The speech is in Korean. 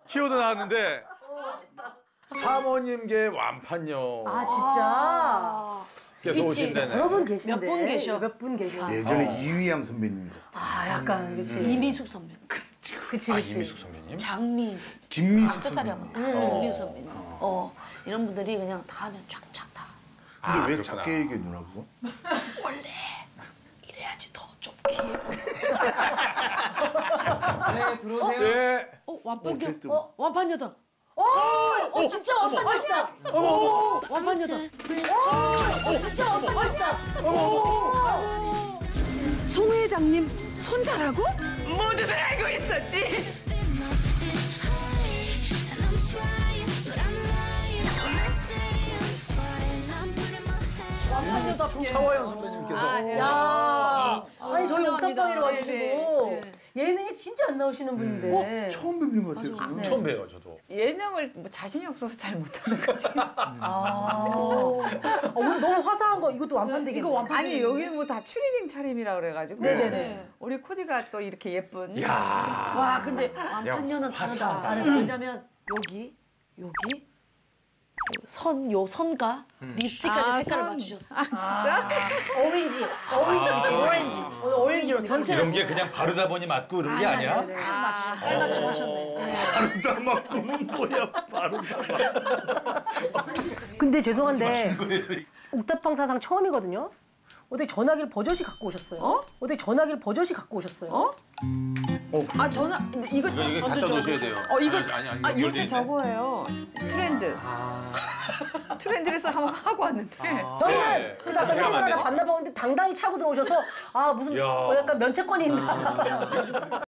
키워드 나왔는데 사모님계 완판녀. 아 진짜. 계속 오신다네. 여러 분 계신데. 몇 분 계셔? 몇 분 계셔. 예전에 이휘양 선배님 같아. 아 약간 그렇지. 이미숙 선배. 그치 아, 그치. 이미숙 선배님? 장미 선배. 김미숙 끝살이 선배님. 한번 김미숙 선배님. 이런 분들이 그냥 다 하면 쫙쫙 다. 근데 왜 그렇구나. 작게 얘기해 누나 그거? 원래 이래야지 더 좁게. 네, 들어오세요. 네. 완판녀. 게스트. 완판녀다. 진짜 완판이시다. 완판녀다. 진짜 완판이시다. 송 회장님 손자라고? 모두들 알고 있었지. 차화연 선배님께서. 야, 아니 저희 옥탑방이라 네, 가지고 예능이 진짜 안 나오시는 분인데. 처음 뵙는 것 같아요. 저는. 처음 봬요, 저도. 예능을 뭐 자신이 없어서 잘 못하는 거지. 오늘 너무 화사한 거 이것도 완판되겠네. 이거 완판. 아니 여기 뭐 다 추리닝 차림이라 그래가지고 네네네. 우리 코디가 또 이렇게 예쁜. 야. 와 근데 완판녀는 화사하다. 다르다. 왜냐면 여기 요 선과 립스틱까지 색깔을 맞추셨어. 진짜? 오렌지. 오늘 오렌지로 전체를 이런 게 그냥 바르다 보니 맞고 이런 게 아니야? 빨갛게 하셨네. 바르다 맞고는 뭐야 바르다 맞고. 근데 죄송한데 옥탑방 사상 처음이거든요. 어떻게 전화기를 버젓이 갖고 오셨어요? 어떻게 전화기를 버젓이 갖고 오셨어요? 아 전화 근데 이거 이거 갖다 놓으셔야 돼요. 이거 아니, 아 연결돼 요새 있네. 저거예요. 트렌드. 트렌드에서 한번 하고 왔는데. 저는 그래서 아까 제가 생각 하나 만드는 봤나 보는데 당당히 차고 들어오셔서 아 무슨 야. 뭐 약간 면책권이 있나.